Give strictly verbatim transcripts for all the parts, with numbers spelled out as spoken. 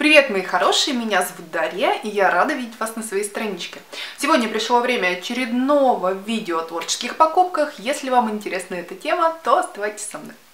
Привет, мои хорошие, меня зовут Дарья, и я рада видеть вас на своей страничке. Сегодня пришло время очередного видео о творческих покупках. Если вам интересна эта тема, то оставайтесь со мной.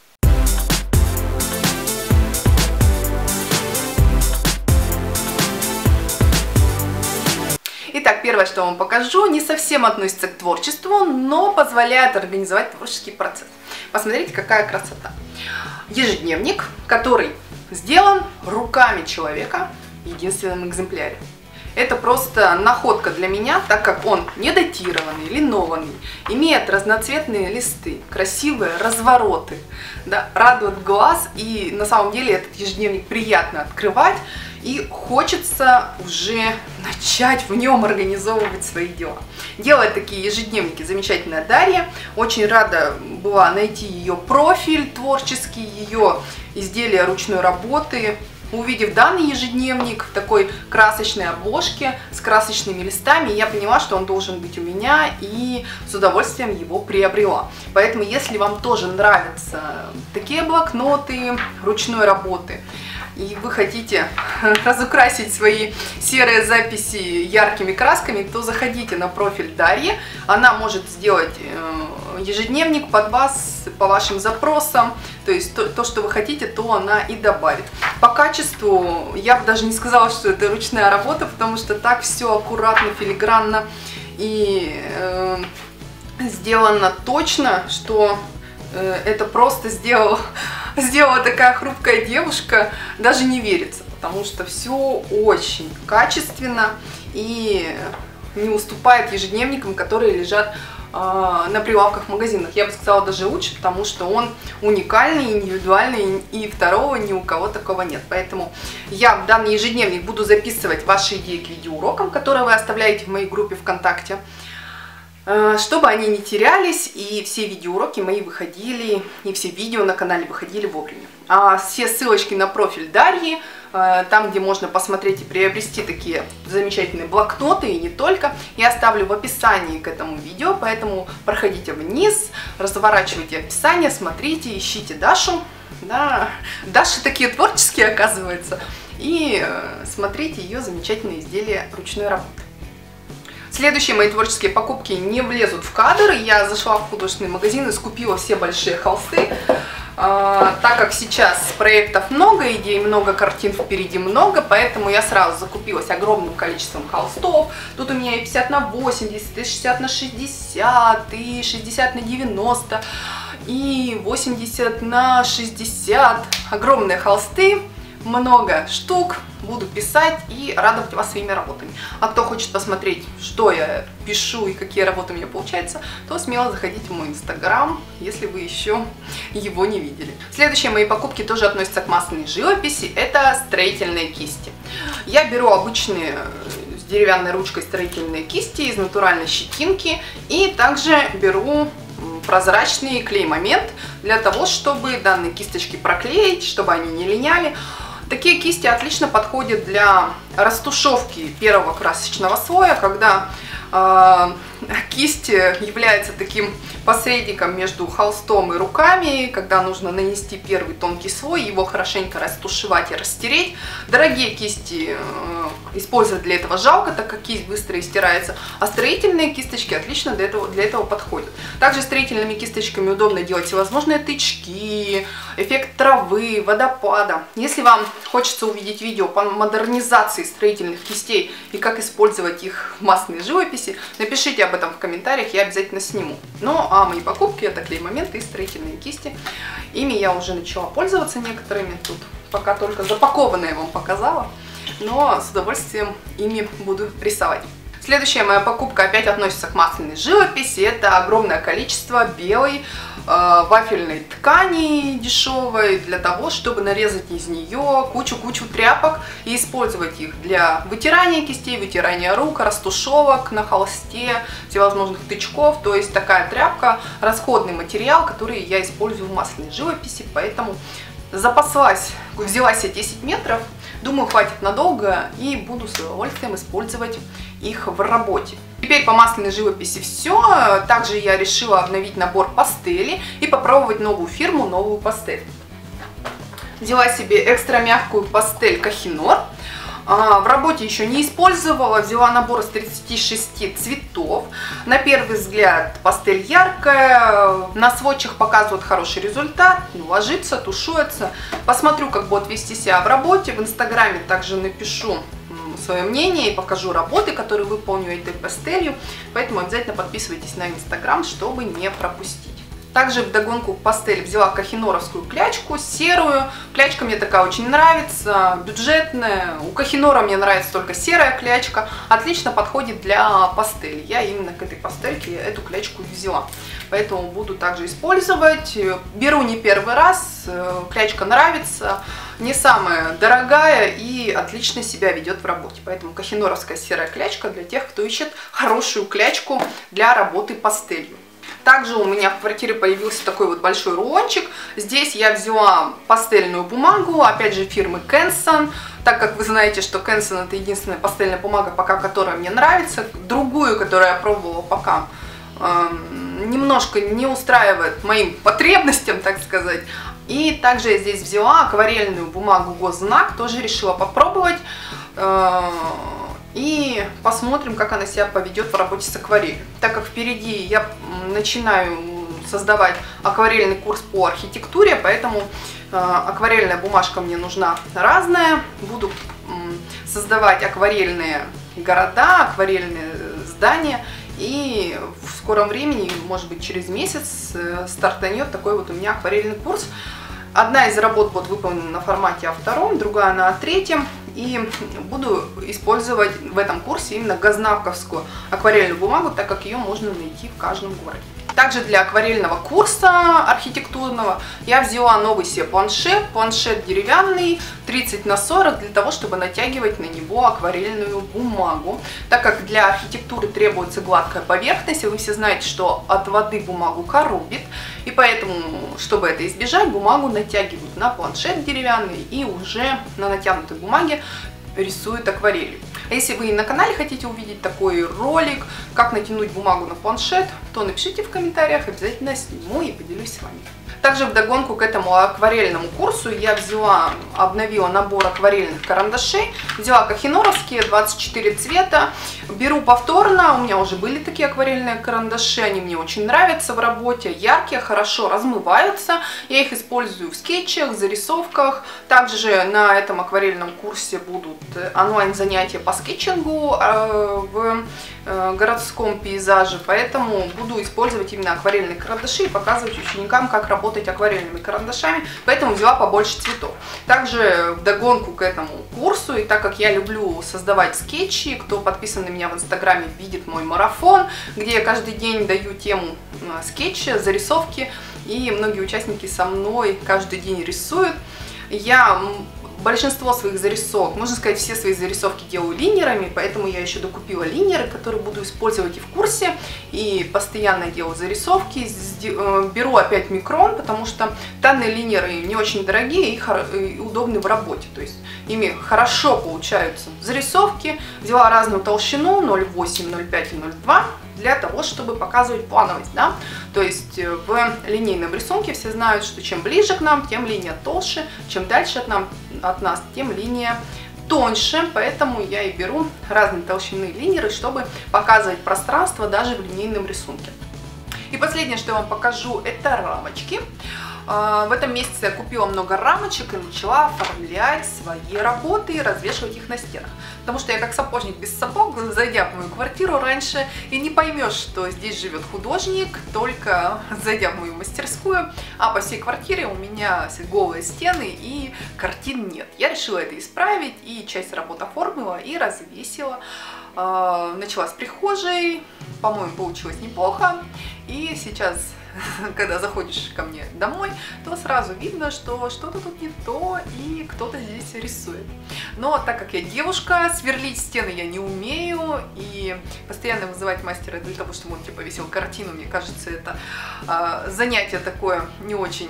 Итак, первое, что я вам покажу, не совсем относится к творчеству, но позволяет организовать творческий процесс. Посмотрите, какая красота. Ежедневник, который сделан руками человека в единственном экземпляре. Это просто находка для меня, так как он не датированный, линованный, имеет разноцветные листы, красивые развороты, да, радует глаз, и на самом деле этот ежедневник приятно открывать, и хочется уже начать в нем организовывать свои дела. Делает такие ежедневники замечательная Дарья. Очень рада была найти ее профиль творческий, ее изделия ручной работы. Увидев данный ежедневник в такой красочной обложке с красочными листами, я поняла, что он должен быть у меня, и с удовольствием его приобрела. Поэтому, если вам тоже нравятся такие блокноты ручной работы, и вы хотите разукрасить свои серые записи яркими красками, то заходите на профиль Дарьи. Она может сделать ежедневник под вас, по вашим запросам. То есть то, то, что вы хотите, то она и добавит. По качеству я бы даже не сказала, что это ручная работа, потому что так все аккуратно, филигранно и э, сделано точно, что э, это просто сделал... Сделала такая хрупкая девушка, даже не верится, потому что все очень качественно и не уступает ежедневникам, которые лежат э, на прилавках в магазинах. Я бы сказала, даже лучше, потому что он уникальный, индивидуальный, и второго ни у кого такого нет. Поэтому я в данный ежедневник буду записывать ваши идеи к видеоурокам, которые вы оставляете в моей группе ВКонтакте, чтобы они не терялись, и все видеоуроки мои выходили, и все видео на канале выходили вовремя. А все ссылочки на профиль Дарьи, там, где можно посмотреть и приобрести такие замечательные блокноты, и не только, я оставлю в описании к этому видео, поэтому проходите вниз, разворачивайте описание, смотрите, ищите Дашу. Да, Даша такие творческие, оказывается, и смотрите ее замечательные изделия ручной работы. Следующие мои творческие покупки не влезут в кадр. Я зашла в художественный магазин и скупила все большие холсты. А, так как сейчас проектов много, идей много, картин впереди много, поэтому я сразу закупилась огромным количеством холстов. Тут у меня и пятьдесят на восемьдесят, и шестьдесят на шестьдесят, и шестьдесят на девяносто, и восемьдесят на шестьдесят. Огромные холсты, много штук. Буду писать и радовать вас своими работами. А кто хочет посмотреть, что я пишу и какие работы у меня получаются, то смело заходите в мой инстаграм, если вы еще его не видели. Следующие мои покупки тоже относятся к масляной живописи. Это строительные кисти. Я беру обычные с деревянной ручкой строительные кисти из натуральной щетинки, и также беру прозрачный клей-момент для того, чтобы данные кисточки проклеить, чтобы они не линяли. Такие кисти отлично подходят для растушевки первого красочного слоя, когда э, кисть является таким посредником между холстом и руками, когда нужно нанести первый тонкий слой, его хорошенько растушевать и растереть. Дорогие кисти э, использовать для этого жалко, так как кисть быстро истирается, а строительные кисточки отлично для этого, для этого подходят. Также строительными кисточками удобно делать всевозможные тычки, эффект травы, водопада. Если вам хочется увидеть видео по модернизации строительных кистей и как использовать их в масляной живописи, напишите об этом в комментариях, я обязательно сниму. Ну а мои покупки — это клей-моменты и строительные кисти. Ими я уже начала пользоваться некоторыми, тут пока только запакованные вам показала, но с удовольствием ими буду рисовать. Следующая моя покупка опять относится к масляной живописи. Это огромное количество белой э, вафельной ткани дешевой, для того, чтобы нарезать из нее кучу-кучу тряпок и использовать их для вытирания кистей, вытирания рук, растушевок на холсте, всевозможных тычков. То есть такая тряпка — расходный материал, который я использую в масляной живописи, поэтому запаслась, взяла себе десять метров. Думаю, хватит надолго, и буду с удовольствием использовать их в работе. Теперь по масляной живописи все. Также я решила обновить набор пастели и попробовать новую фирму, новую пастель. Взяла себе экстра мягкую пастель Кохинор. В работе еще не использовала, взяла набор из тридцати шести цветов. На первый взгляд пастель яркая, на сводчах показывает хороший результат, ложится, тушуется. Посмотрю, как будет вести себя в работе. В инстаграме также напишу свое мнение и покажу работы, которые выполню этой пастелью. Поэтому обязательно подписывайтесь на инстаграм, чтобы не пропустить. Также вдогонку к пастели взяла кохиноровскую клячку, серую. Клячка мне такая очень нравится, бюджетная. У Кохинора мне нравится только серая клячка. Отлично подходит для пастели. Я именно к этой пастельке эту клячку взяла. Поэтому буду также использовать. Беру не первый раз, клячка нравится. Не самая дорогая и отлично себя ведет в работе. Поэтому кохиноровская серая клячка для тех, кто ищет хорошую клячку для работы пастелью. Также у меня в квартире появился такой вот большой рулончик. Здесь я взяла пастельную бумагу, опять же фирмы Canson. Так как вы знаете, что Canson это единственная пастельная бумага, пока которая мне нравится. Другую, которую я пробовала пока, э, немножко не устраивает моим потребностям, так сказать. И также я здесь взяла акварельную бумагу Госзнак, тоже решила попробовать. Э, И посмотрим, как она себя поведет в работе с акварелью. Так как впереди я начинаю создавать акварельный курс по архитектуре, поэтому э, акварельная бумажка мне нужна разная. Буду э, создавать акварельные города, акварельные здания. И в скором времени, может быть через месяц, э, стартанет такой вот у меня акварельный курс. Одна из работ будет выполнена на формате а два, другая на а три. И буду использовать в этом курсе именно газнаковскую акварельную бумагу, так как ее можно найти в каждом городе. Также для акварельного курса архитектурного я взяла новый себе планшет. Планшет деревянный, тридцать на сорок, для того, чтобы натягивать на него акварельную бумагу. Так как для архитектуры требуется гладкая поверхность, и вы все знаете, что от воды бумагу коробит. И поэтому, чтобы это избежать, бумагу натягивают на планшет деревянный и уже на натянутой бумаге рисуют акварелью. А если вы на канале хотите увидеть такой ролик, как натянуть бумагу на планшет, то напишите в комментариях, обязательно сниму и поделюсь с вами. Также вдогонку к этому акварельному курсу я взяла, обновила набор акварельных карандашей. Взяла кохиноровские, двадцать четыре цвета. Беру повторно, у меня уже были такие акварельные карандаши, они мне очень нравятся в работе. Яркие, хорошо размываются. Я их использую в скетчах, зарисовках. Также на этом акварельном курсе будут онлайн занятия по скетчингу в городском пейзаже. Поэтому буду использовать именно акварельные карандаши и показывать ученикам, как работать акварельными карандашами, поэтому взяла побольше цветов. Также вдогонку к этому курсу, и так как я люблю создавать скетчи, кто подписан на меня в инстаграме, видит мой марафон, где я каждый день даю тему скетча, зарисовки, и многие участники со мной каждый день рисуют. Я большинство своих зарисовок, можно сказать, все свои зарисовки делаю линерами, поэтому я еще докупила линеры, которые буду использовать и в курсе, и постоянно делаю зарисовки. Беру опять микрон, потому что данные линеры не очень дорогие и удобны в работе, то есть ими хорошо получаются зарисовки. Взяла разную толщину, ноль восемь, ноль пять и ноль два, для того, чтобы показывать плановость, да? То есть в линейном рисунке все знают, что чем ближе к нам, тем линия толще, чем дальше от, нам, от нас, тем линия тоньше, поэтому я и беру разные толщины линеры, чтобы показывать пространство даже в линейном рисунке. И последнее, что я вам покажу, это рамочки. В этом месяце я купила много рамочек и начала оформлять свои работы и развешивать их на стенах. Потому что я как сапожник без сапог, зайдя в мою квартиру раньше, и не поймешь, что здесь живет художник, только зайдя в мою мастерскую, а по всей квартире у меня голые стены и картин нет. Я решила это исправить и часть работ оформила и развесила. Начала с прихожей, по-моему, получилось неплохо. И сейчас, когда заходишь ко мне домой, то сразу видно, что что-то тут не то и кто-то здесь рисует. Но так как я девушка, сверлить стены я не умею, и постоянно вызывать мастера для того, чтобы он тебе повесил картину, мне кажется, это э, занятие такое не очень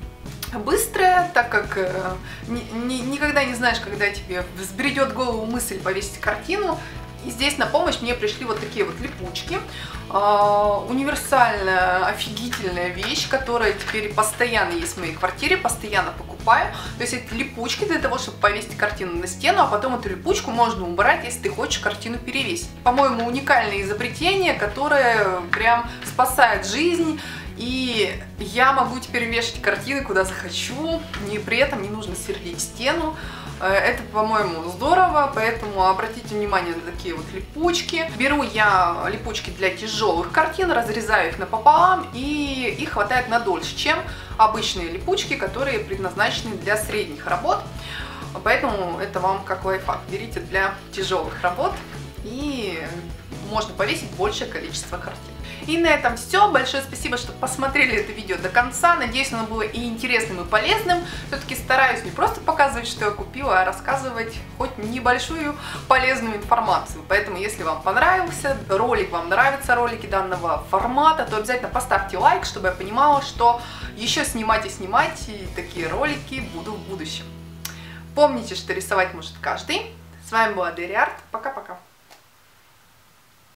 быстрое, так как э, ни, ни, никогда не знаешь, когда тебе взбредет в голову мысль повесить картину. И здесь на помощь мне пришли вот такие вот липучки. Uh, универсальная, офигительная вещь, которая теперь постоянно есть в моей квартире, постоянно покупаю. покупаю. То есть это липучки для того, чтобы повесить картину на стену, а потом эту липучку можно убрать, если ты хочешь картину перевесить. По-моему, уникальное изобретение, которое прям спасает жизнь. И я могу теперь вешать картины куда захочу, и при этом не нужно сверлить стену. Это, по-моему, здорово, поэтому обратите внимание на такие вот липучки. Беру я липучки для тяжелых картин, разрезаю их напополам, и их хватает на дольше, чем обычные липучки, которые предназначены для средних работ. Поэтому это вам как лайфхак. Берите для тяжелых работ, и можно повесить большее количество картин. И на этом все. Большое спасибо, что посмотрели это видео до конца. Надеюсь, оно было и интересным, и полезным. Все-таки стараюсь не просто показывать, что я купила, а рассказывать хоть небольшую полезную информацию. Поэтому, если вам понравился ролик, вам нравятся ролики данного формата, то обязательно поставьте лайк, чтобы я понимала, что еще снимать и снимать и такие ролики буду в будущем. Помните, что рисовать может каждый. С вами была Дерри Арт. Пока-пока.